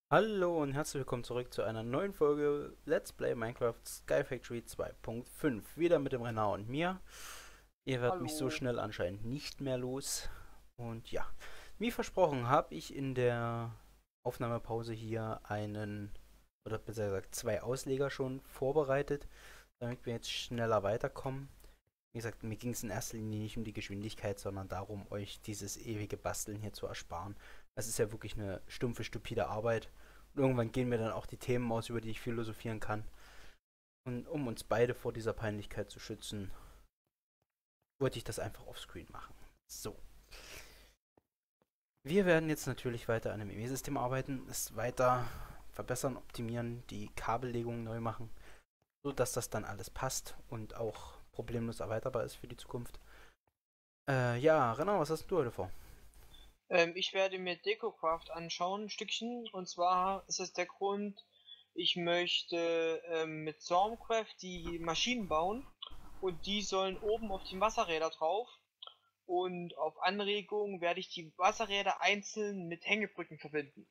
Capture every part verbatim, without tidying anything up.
Hallo und herzlich willkommen zurück zu einer neuen Folge Let's Play Minecraft Sky Factory zwei Punkt fünf. Wieder mit dem Renar und mir. Ihr werdet mich so Hallo. schnell anscheinend nicht mehr los. Und ja, wie versprochen habe ich in der Aufnahmepause hier einen, oder besser gesagt zwei Ausleger schon vorbereitet, damit wir jetzt schneller weiterkommen. Wie gesagt, mir ging es in erster Linie nicht um die Geschwindigkeit, sondern darum, euch dieses ewige Basteln hier zu ersparen. Das ist ja wirklich eine stumpfe, stupide Arbeit. Und irgendwann gehen mir dann auch die Themen aus, über die ich philosophieren kann. Und um uns beide vor dieser Peinlichkeit zu schützen, wollte ich das einfach offscreen machen. So. Wir werden jetzt natürlich weiter an dem E M E-System arbeiten, es weiter verbessern, optimieren, die Kabellegung neu machen, sodass das dann alles passt und auch problemlos erweiterbar ist für die Zukunft. Äh, ja, Renner, was hast du heute vor? Ähm, ich werde mir DecoCraft anschauen, ein Stückchen. Und zwar ist es der Grund, ich möchte ähm, mit Stormcraft die Maschinen bauen. Und die sollen oben auf die Wasserräder drauf. Und auf Anregung werde ich die Wasserräder einzeln mit Hängebrücken verbinden.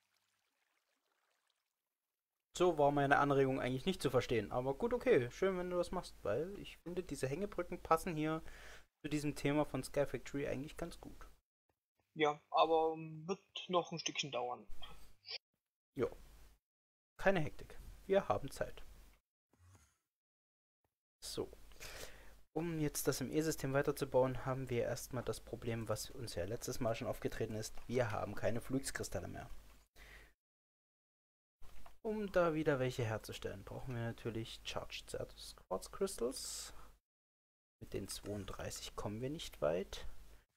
So war meine Anregung eigentlich nicht zu verstehen. Aber gut, okay, schön, wenn du das machst, weil ich finde, diese Hängebrücken passen hier zu diesem Thema von Sky Factory eigentlich ganz gut. Ja, aber ähm, wird noch ein Stückchen dauern. Jo, keine Hektik. Wir haben Zeit. So, um jetzt das im E-System weiterzubauen, haben wir erstmal das Problem, was uns ja letztes Mal schon aufgetreten ist. Wir haben keine Fluxkristalle mehr. Um da wieder welche herzustellen, brauchen wir natürlich Charged Quartz Crystals. Mit den zweiunddreißig kommen wir nicht weit.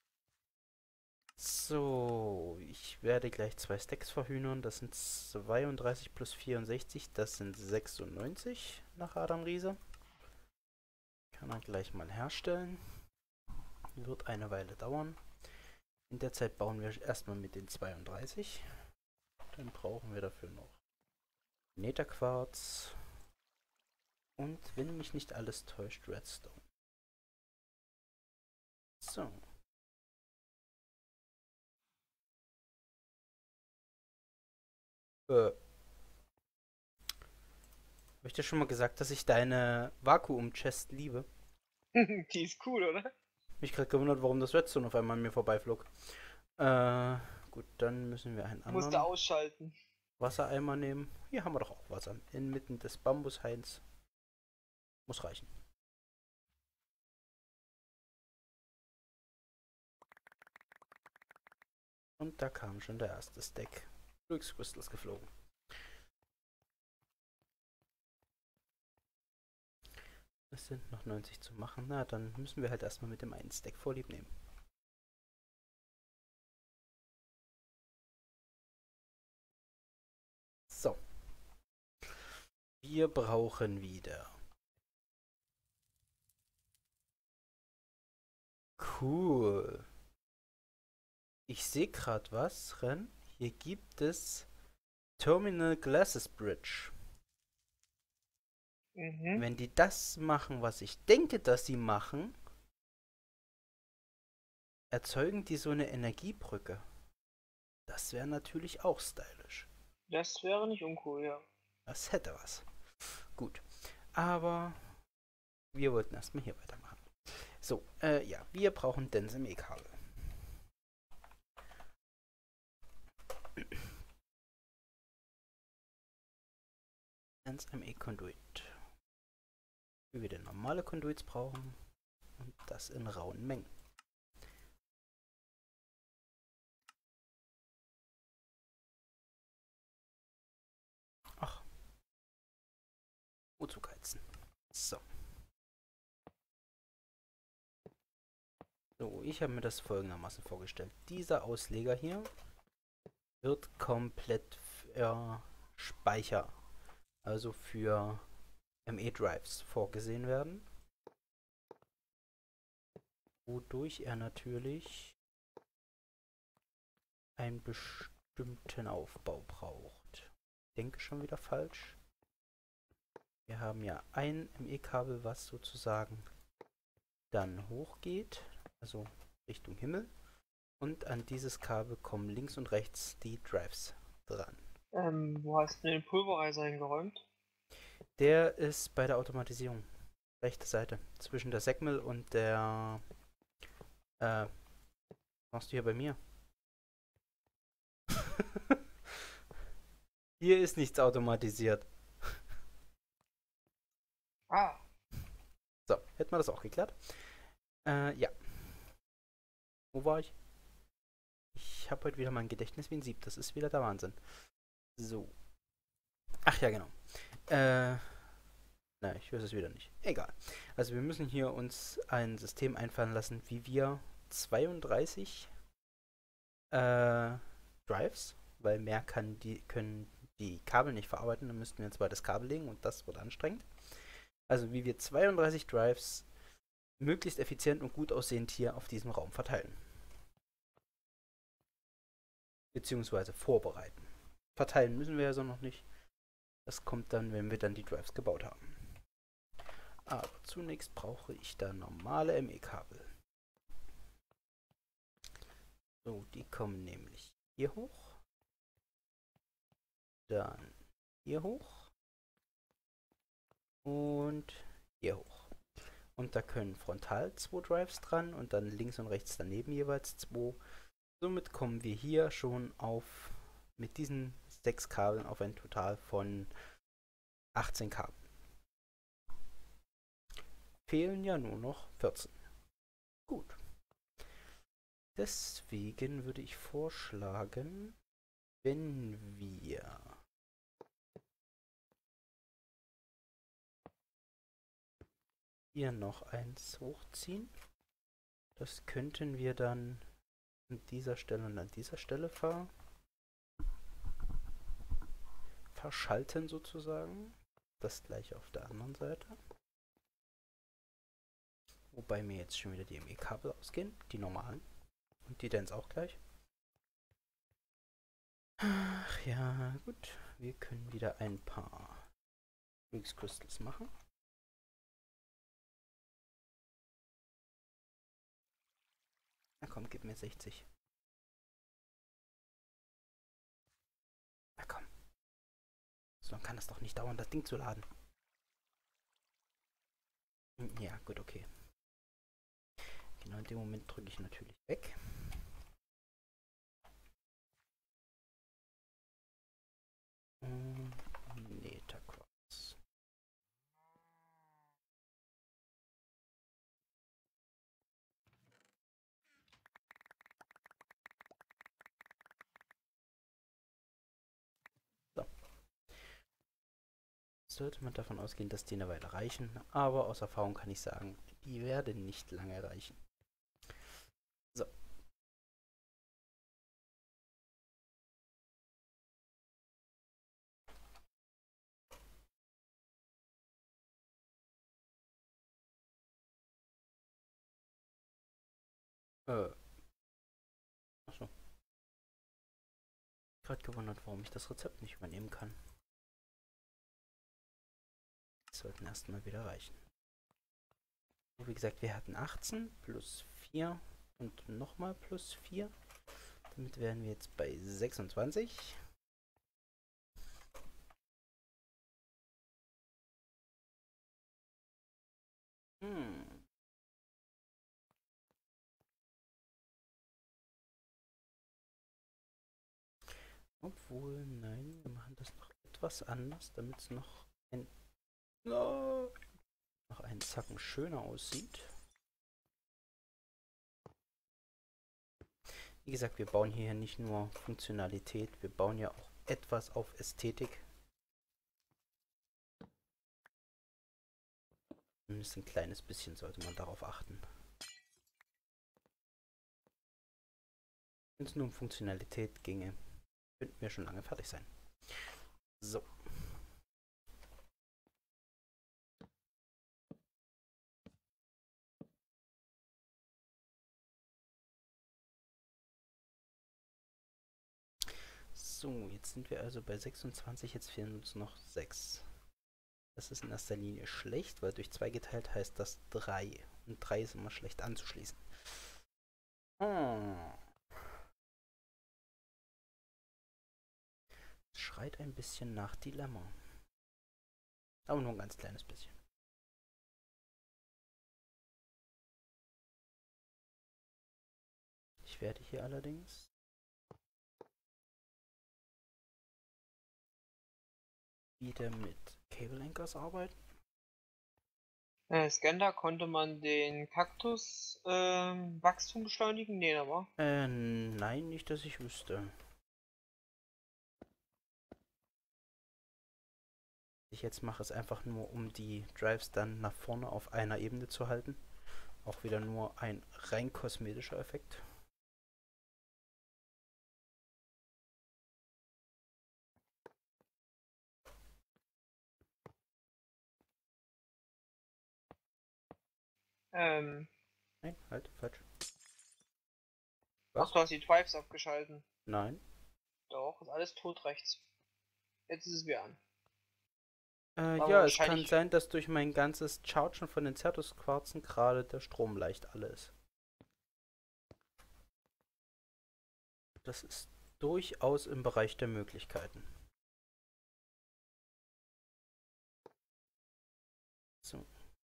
So, ich werde gleich zwei Stacks verhühnern. Das sind zweiunddreißig plus vierundsechzig, das sind sechsundneunzig nach Adam Riese. Kann er gleich mal herstellen. Wird eine Weile dauern. In der Zeit bauen wir erstmal mit den zweiunddreißig. Dann brauchen wir dafür noch Netherquarz und, wenn mich nicht alles täuscht, Redstone. So. Äh, Habe ich dir schon mal gesagt, dass ich deine Vakuum-Chest liebe? Die ist cool, oder? Mich gerade gewundert, warum das Redstone auf einmal an mir vorbeiflog. Äh, gut, dann müssen wir einen Musste anderen ausschalten. Wassereimer nehmen. Hier haben wir doch auch Wasser. Inmitten des Bambushains. Muss reichen. Und da kam schon der erste Stack Flux Crystals geflogen. Es sind noch neunzig zu machen. Na, dann müssen wir halt erstmal mit dem einen Stack vorlieb nehmen. So. Wir brauchen wieder. Cool. Ich sehe gerade was, Ren. Hier gibt es Terminal Glasses Bridge. Mhm. Wenn die das machen, was ich denke, dass sie machen, erzeugen die so eine Energiebrücke. Das wäre natürlich auch stylisch. Das wäre nicht uncool, ja. Das hätte was. Gut. Aber wir wollten erstmal hier weitermachen. So, äh, ja, wir brauchen Dense E-Kabel. Dense E-Conduit. Wie wir denn normale Conduits brauchen. Und das in rauen Mengen. Ach, wozu heizen? So. So, ich habe mir das folgendermaßen vorgestellt. Dieser Ausleger hier wird komplett für Speicher, also für M E-Drives vorgesehen werden, wodurch er natürlich einen bestimmten Aufbau braucht. Ich denke schon wieder falsch. Wir haben ja ein M E-Kabel, was sozusagen dann hochgeht, also Richtung Himmel. Und an dieses Kabel kommen links und rechts die Drives dran. Ähm, wo hast du den Pulverizer hingeräumt? Der ist bei der Automatisierung. Rechte Seite. Zwischen der Segmel und der. Äh, was machst du hier bei mir? Hier ist nichts automatisiert. Ah, So, hätten wir das auch geklärt. Äh, ja. Wo war ich? Ich habe heute wieder mein Gedächtnis wie ein Sieb. Das ist wieder der Wahnsinn. So. Ach ja, genau. Äh. Na, ich weiß es wieder nicht. Egal. Also wir müssen hier uns ein System einfallen lassen, wie wir zweiunddreißig äh, Drives, weil mehr kann die, können die Kabel nicht verarbeiten, dann müssten wir ein zweites Kabel legen und das wird anstrengend. Also wie wir zweiunddreißig Drives möglichst effizient und gut aussehend hier auf diesem Raum verteilen. Beziehungsweise vorbereiten. Verteilen müssen wir also noch nicht. Das kommt dann, wenn wir dann die Drives gebaut haben. Aber zunächst brauche ich da normale M E-Kabel. So, die kommen nämlich hier hoch. Dann hier hoch. Und hier hoch. Und da können frontal zwei Drives dran und dann links und rechts daneben jeweils zwei. Somit kommen wir hier schon auf, mit diesen sechs Kabeln, auf ein Total von achtzehn Kabeln. Fehlen ja nur noch vierzehn. Gut. Deswegen würde ich vorschlagen, wenn wir hier noch eins hochziehen, das könnten wir dann an dieser Stelle und an dieser Stelle ver verschalten sozusagen. Das gleiche auf der anderen Seite. Wobei mir jetzt schon wieder die M E-Kabel ausgehen, die normalen. Und die Dents auch gleich. Ach ja, gut. Wir können wieder ein paar Rubik's Crystals machen. Na komm, gib mir sechzig. Na komm. So lange kann es doch nicht dauern, das Ding zu laden. Ja, gut, okay. Genau in dem Moment drücke ich natürlich weg. Und Netherquarz. So. Sollte man davon ausgehen, dass die eine Weile reichen, aber aus Erfahrung kann ich sagen, die werden nicht lange reichen. So. Äh. Achso. Gerade gewundert, warum ich das Rezept nicht übernehmen kann. Die sollten erstmal wieder reichen. Wie gesagt, wir hatten achtzehn plus vier und nochmal plus vier. Damit wären wir jetzt bei sechsundzwanzig. Hm. Obwohl, nein, wir machen das noch etwas anders, damit es noch ein, oh, noch einen Zacken schöner aussieht. Wie gesagt, wir bauen hier nicht nur Funktionalität, wir bauen ja auch etwas auf Ästhetik. Zumindest ein kleines bisschen sollte man darauf achten. Wenn es nur um Funktionalität ginge, könnten wir schon lange fertig sein. So. So, jetzt sind wir also bei sechsundzwanzig, jetzt fehlen uns noch sechs. Das ist in erster Linie schlecht, weil durch zwei geteilt heißt das drei. Und drei ist immer schlecht anzuschließen. Hm. Schreit ein bisschen nach Dilemma. Aber nur ein ganz kleines bisschen. Ich werde hier allerdings wieder mit Cable Anchors arbeiten. Äh, Skanda, konnte man den Kaktus ähm, Wachstum beschleunigen? Nee, aber. Äh, nein, nicht, dass ich wüsste. Ich jetzt mache es einfach nur, um die Drives dann nach vorne auf einer Ebene zu halten. Auch wieder nur ein rein kosmetischer Effekt. Ähm. Nein, halt, falsch. Ach, Was? du hast die Drives abgeschalten. Nein. Doch, ist alles tot rechts. Jetzt ist es wieder an. Äh, War ja, es kann wahrscheinlich. sein, dass durch mein ganzes Chargen von den Zertus-Quarzen gerade der Strom leicht alle ist. Das ist durchaus im Bereich der Möglichkeiten. So.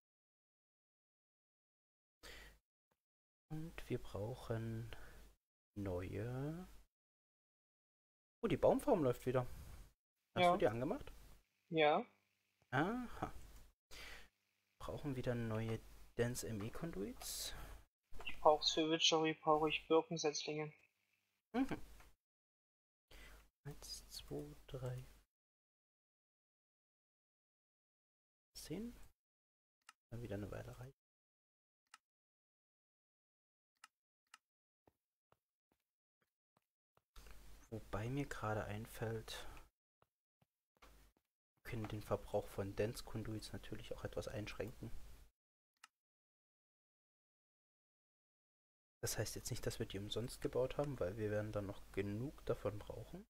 Und wir brauchen neue... Oh, die Baumform läuft wieder. Hast Ja. du die angemacht? Ja. Aha. Brauchen wieder neue Dense M E-Conduits. Ich brauch's für Witchery, brauche ich Birkensetzlinge. Mhm. Eins, zwei, drei, zehn. Dann wieder eine Weile reichen. Wobei mir gerade einfällt, wir können den Verbrauch von Dense Conduits natürlich auch etwas einschränken. Das heißt jetzt nicht, dass wir die umsonst gebaut haben, weil wir werden dann noch genug davon brauchen.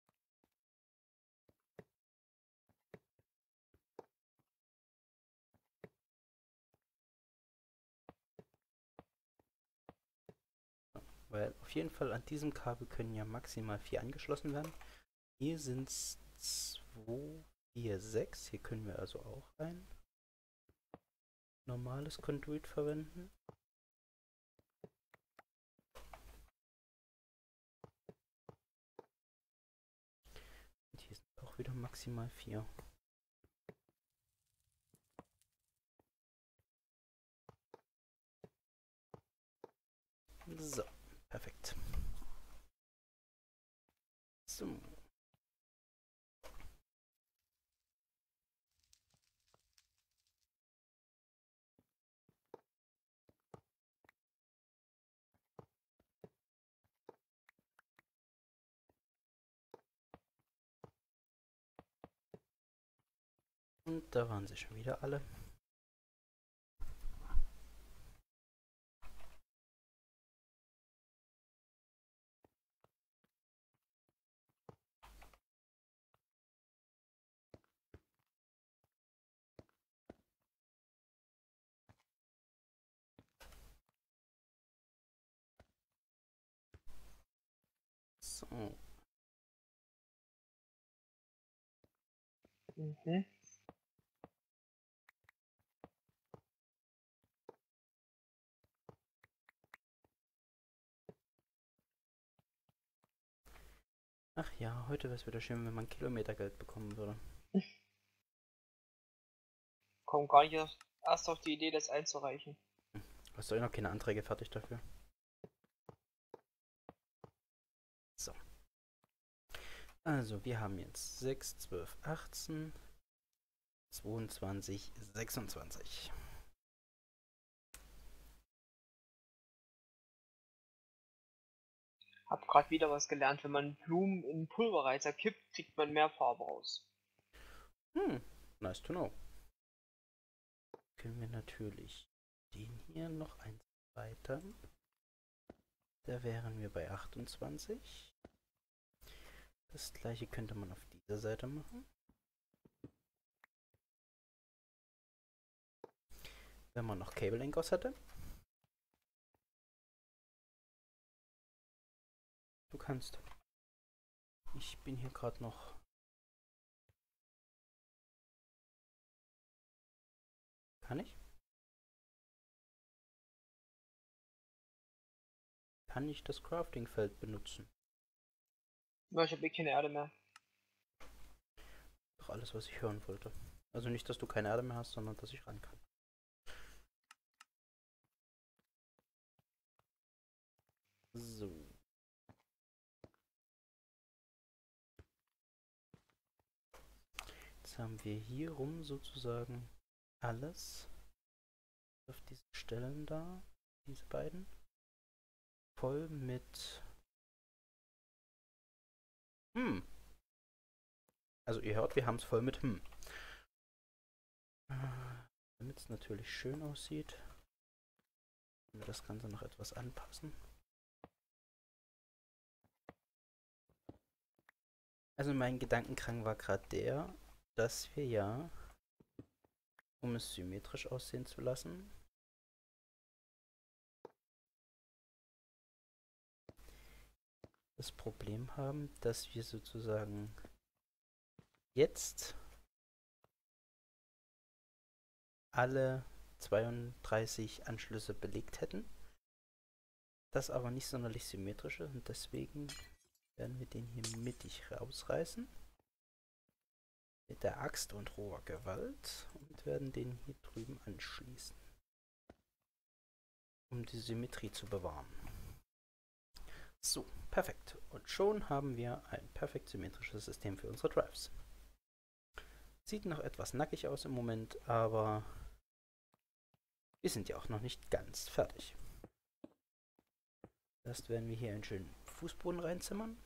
Weil auf jeden Fall an diesem Kabel können ja maximal vier angeschlossen werden. Hier sind es zwei, vier, sechs. Hier können wir also auch ein normales Conduit verwenden. Und hier sind auch wieder maximal vier. So, perfekt. So. Und da waren sie schon wieder alle. So. Mhm. Ach ja, heute wäre es wieder schön, wenn man Kilometergeld bekommen würde. Komm gar nicht erst, erst auf die Idee, das einzureichen. Hast du eh noch keine Anträge fertig dafür? So. Also, wir haben jetzt sechs, zwölf, achtzehn, zweiundzwanzig, sechsundzwanzig. Hab grad wieder was gelernt. Wenn man Blumen in Pulverizer kippt, kriegt man mehr Farbe raus. Hm, nice to know. Können wir natürlich den hier noch eins weiter. Da wären wir bei achtundzwanzig. Das gleiche könnte man auf dieser Seite machen. Wenn man noch Cable Anchors hätte. Du kannst. Ich bin hier gerade noch Kann ich? Kann ich das Crafting-Feld benutzen? Ja, ich habe eh keine Erde mehr. Doch alles, was ich hören wollte. Also nicht, dass du keine Erde mehr hast, sondern dass ich ran kann. So. Jetzt haben wir hier rum sozusagen alles auf diesen Stellen da, diese beiden, voll mit hm. Also ihr hört, wir haben es voll mit hm. Damit es natürlich schön aussieht, können wir das Ganze noch etwas anpassen. Also mein Gedankengang war gerade der, dass wir ja, um es symmetrisch aussehen zu lassen, das Problem haben, dass wir sozusagen jetzt alle zweiunddreißig Anschlüsse belegt hätten. Das aber nicht sonderlich symmetrisch ist und deswegen werden wir den hier mittig rausreißen. Mit der Axt und roher Gewalt und werden den hier drüben anschließen. Um die Symmetrie zu bewahren. So, perfekt. Und schon haben wir ein perfekt symmetrisches System für unsere Drives. Sieht noch etwas nackig aus im Moment, aber wir sind ja auch noch nicht ganz fertig. Erst werden wir hier einen schönen Fußboden reinzimmern.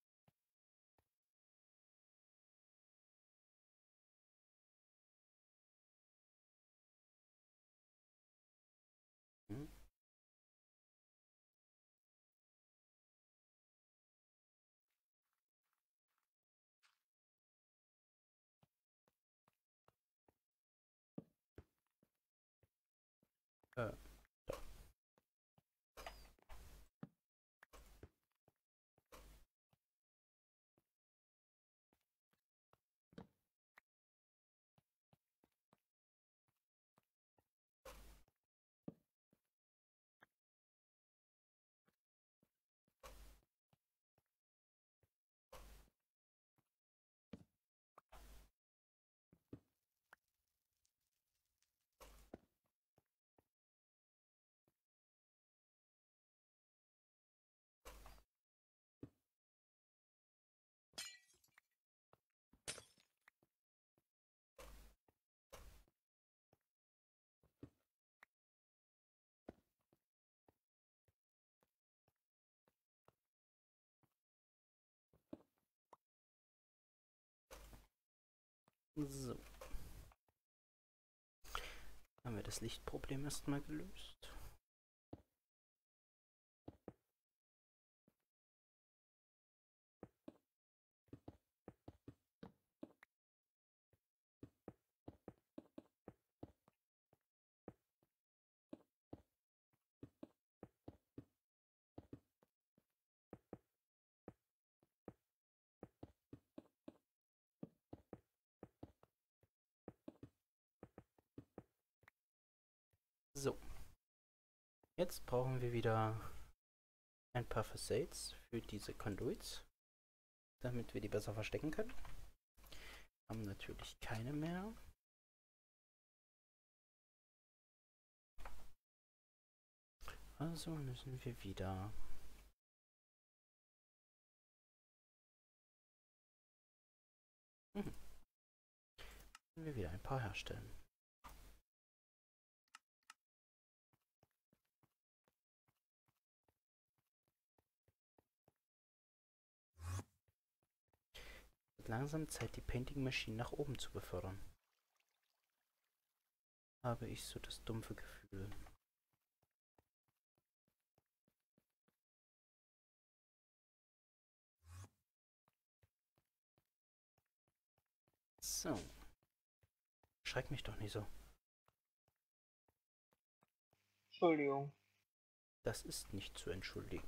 Hm. Äh, da. So. Haben wir das Lichtproblem erstmal gelöst. So. Jetzt brauchen wir wieder ein paar Facades für diese Conduits, damit wir die besser verstecken können. Haben natürlich keine mehr. Also müssen wir wieder mhm. müssen wir wieder ein paar herstellen. Wird langsam Zeit, die Painting Machine nach oben zu befördern. Habe ich so das dumpfe Gefühl. So. Schreck mich doch nicht so. Entschuldigung. Das ist nicht zu entschuldigen.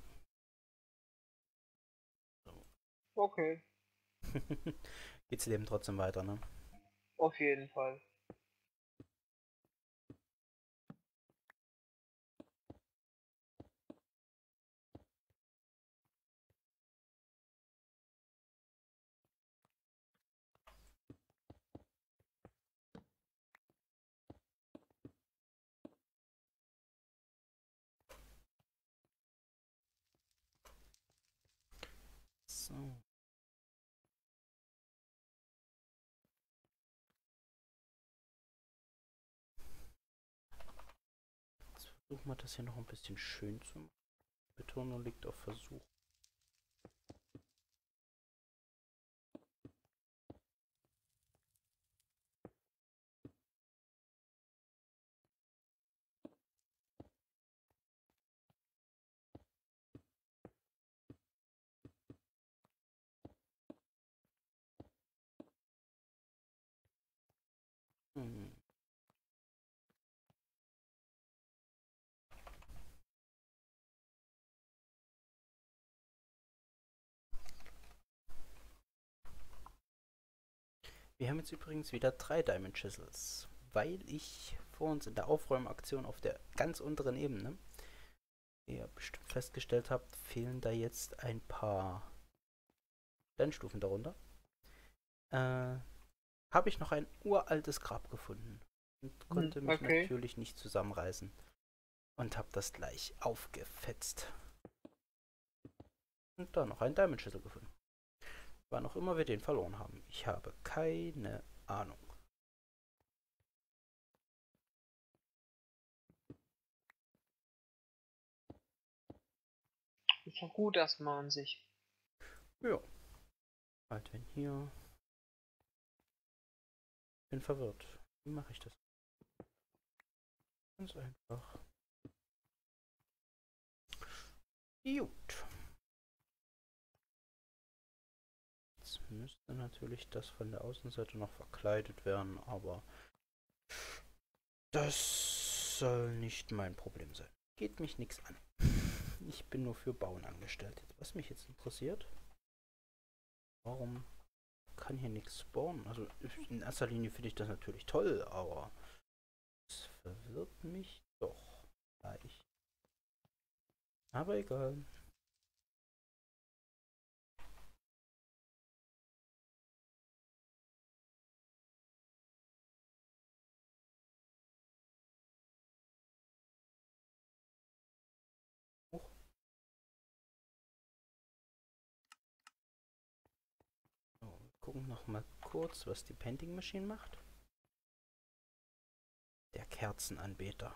So. Okay. Geht's Leben trotzdem weiter, ne? Auf jeden Fall. So. Jetzt versuchen wir das hier noch ein bisschen schön zu machen. Betonung liegt auf Versuch. Hm. Wir haben jetzt übrigens wieder drei Diamond Chisels, weil ich vor uns in der Aufräumaktion auf der ganz unteren Ebene, wie ihr bestimmt festgestellt habt, fehlen da jetzt ein paar Steinstufen darunter. Äh, habe ich noch ein uraltes Grab gefunden und konnte mich okay. natürlich nicht zusammenreißen und habe das gleich aufgefetzt. Und da noch einen Diamond Chisel gefunden. Wann auch immer wir den verloren haben. Ich habe keine Ahnung. Ist doch gut erstmal an sich. Ja. Halt, wenn hier. Bin verwirrt. Wie mache ich das? Ganz einfach. Gut. Jetzt müsste natürlich das von der Außenseite noch verkleidet werden, aber das soll nicht mein Problem sein. Geht mich nichts an. Ich bin nur für Bauen angestellt. Was mich jetzt interessiert, warum kann hier nichts spawnen? Also in erster Linie finde ich das natürlich toll, aber es verwirrt mich doch leicht. Aber egal. Oh. So, wir gucken noch mal kurz, was die Painting Machine macht. Der Kerzenanbeter.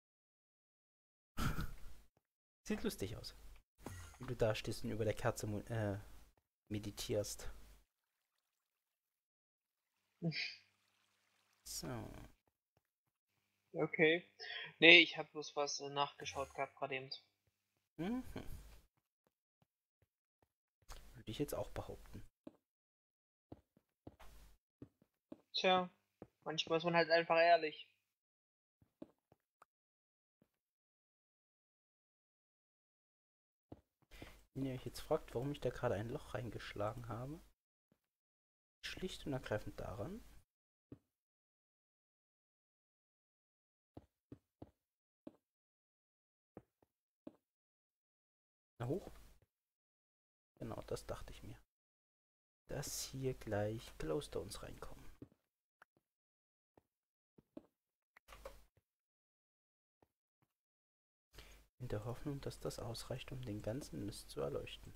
Sieht lustig aus. Wie du da stehst und über der Kerze äh, meditierst. So. Okay. Nee, ich habe bloß was äh, nachgeschaut gehabt gerade eben. Mhm. Würde ich jetzt auch behaupten. Tja, manchmal ist man halt einfach ehrlich. Wenn ihr euch jetzt fragt, warum ich da gerade ein Loch reingeschlagen habe, schlicht und ergreifend daran, na hoch, genau, das dachte ich mir, dass hier gleich Glowstones reinkommen. In der Hoffnung, dass das ausreicht, um den ganzen Mist zu erleuchten.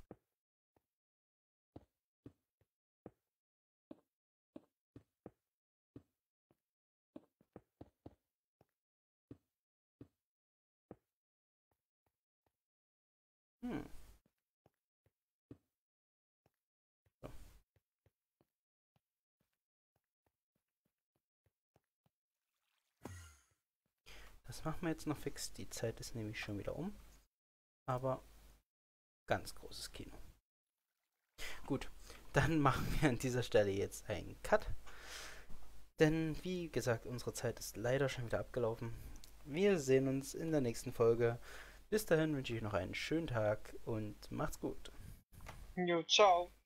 Hm. So. Das machen wir jetzt noch fix. Die Zeit ist nämlich schon wieder um. Aber ganz großes Kino. Gut, dann machen wir an dieser Stelle jetzt einen Cut. Denn wie gesagt, unsere Zeit ist leider schon wieder abgelaufen. Wir sehen uns in der nächsten Folge. Bis dahin wünsche ich noch einen schönen Tag und macht's gut. Jo, ciao.